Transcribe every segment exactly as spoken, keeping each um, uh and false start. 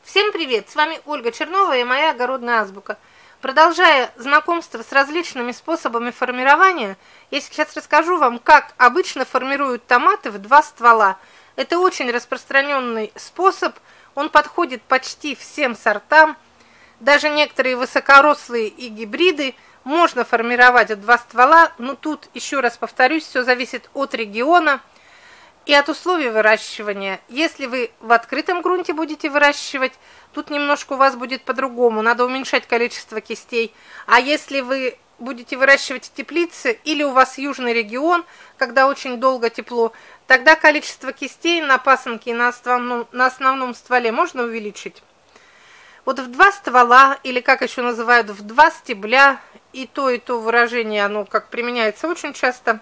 Всем привет! С вами Ольга Чернова и моя огородная азбука. Продолжая знакомство с различными способами формирования, я сейчас расскажу вам, как обычно формируют томаты в два ствола. Это очень распространенный способ, он подходит почти всем сортам. Даже некоторые высокорослые и гибриды можно формировать в два ствола, но тут, еще раз повторюсь, все зависит от региона и от условий выращивания. Если вы в открытом грунте будете выращивать, тут немножко у вас будет по-другому, надо уменьшать количество кистей. А если вы будете выращивать в теплице или у вас южный регион, когда очень долго тепло, тогда количество кистей на пасынке и на основном, на основном стволе можно увеличить. Вот в два ствола, или как еще называют, в два стебля, и то, и то выражение, оно как применяется очень часто,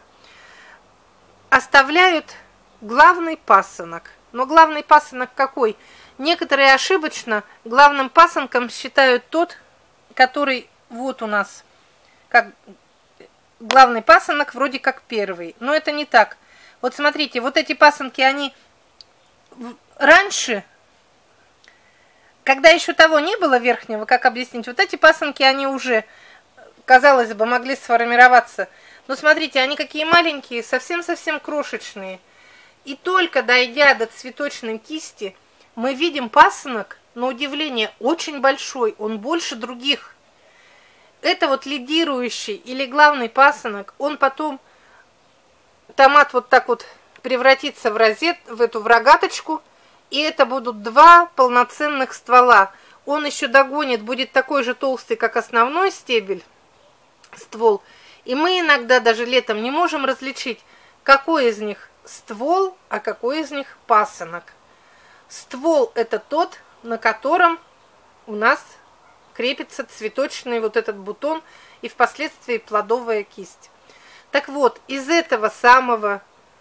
оставляют главный пасынок. Но главный пасынок какой? Некоторые ошибочно главным пасынком считают тот, который вот у нас, как главный пасынок вроде как первый. Но это не так. Вот смотрите, вот эти пасынки, они раньше, когда еще того не было верхнего, как объяснить, вот эти пасынки, они уже, казалось бы, могли сформироваться. Но смотрите, они какие маленькие, совсем-совсем крошечные. И только дойдя до цветочной кисти, мы видим пасынок, на удивление, очень большой, он больше других. Это вот лидирующий или главный пасынок, он потом, томат вот так вот превратится в розет, в эту в рогаточку, и это будут два полноценных ствола. Он еще догонит, будет такой же толстый, как основной стебель, ствол. И мы иногда даже летом не можем различить, какой из них ствол, а какой из них пасынок. Ствол – это тот, на котором у нас крепится цветочный вот этот бутон и впоследствии плодовая кисть. Так вот, из этого самого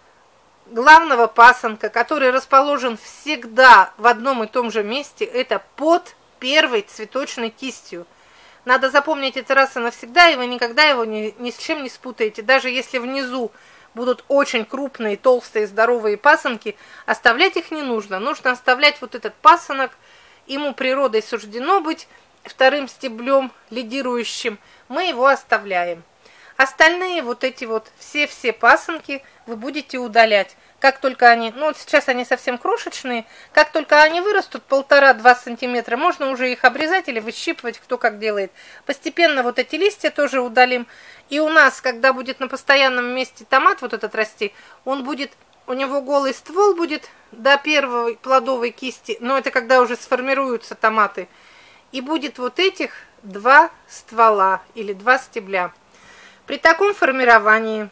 главного пасынка, который расположен всегда в одном и том же месте, это под первой цветочной кистью. Надо запомнить это раз и навсегда, и вы никогда его ни, ни с чем не спутаете. Даже если внизу будут очень крупные, толстые, здоровые пасынки, оставлять их не нужно. Нужно оставлять вот этот пасынок, ему природой суждено быть вторым стеблем, лидирующим, мы его оставляем. Остальные вот эти вот все-все пасынки вы будете удалять. Как только они, ну вот сейчас они совсем крошечные, как только они вырастут полтора-два сантиметра, можно уже их обрезать или выщипывать, кто как делает. Постепенно вот эти листья тоже удалим. И у нас, когда будет на постоянном месте томат вот этот расти, он будет, у него голый ствол будет до первой плодовой кисти, но это когда уже сформируются томаты. И будет вот этих два ствола или два стебля. При таком формировании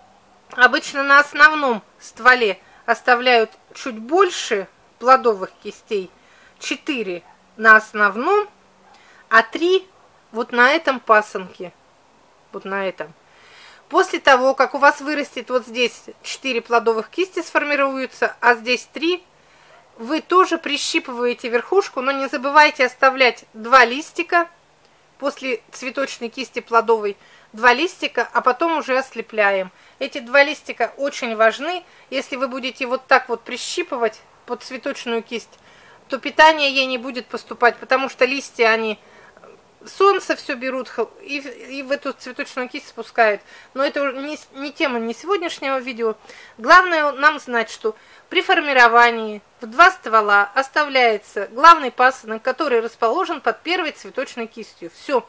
обычно на основном стволе оставляют чуть больше плодовых кистей, четыре на основном, а три вот на этом пасынке, вот на этом. После того, как у вас вырастет вот здесь четыре плодовых кисти сформируются, а здесь три, вы тоже прищипываете верхушку, но не забывайте оставлять два листика после цветочной кисти плодовой, два листика, а потом уже ослепляем. Эти два листика очень важны. Если вы будете вот так вот прищипывать под цветочную кисть, то питание ей не будет поступать, потому что листья, они солнце все берут и, и в эту цветочную кисть спускают. Но это не, не тема не сегодняшнего видео. Главное нам знать, что при формировании в два ствола оставляется главный пасынок, который расположен под первой цветочной кистью. Все.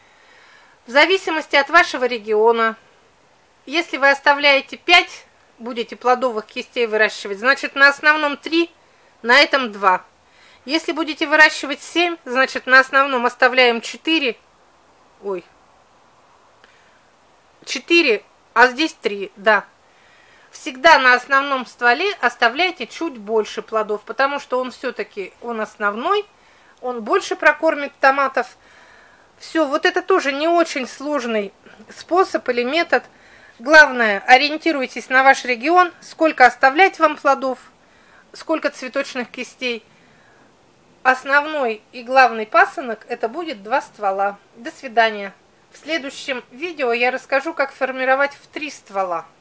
В зависимости от вашего региона, если вы оставляете пять, будете плодовых кистей выращивать, значит на основном три, на этом два. Если будете выращивать семь, значит на основном оставляем четыре, ой, четыре, а здесь три, да. Всегда на основном стволе оставляйте чуть больше плодов, потому что он все-таки, он основной, он больше прокормит томатов. Все, вот это тоже не очень сложный способ или метод. Главное, ориентируйтесь на ваш регион, сколько оставлять вам плодов, сколько цветочных кистей. Основной и главный пасынок это будет два ствола. До свидания. В следующем видео я расскажу, как формировать в три ствола.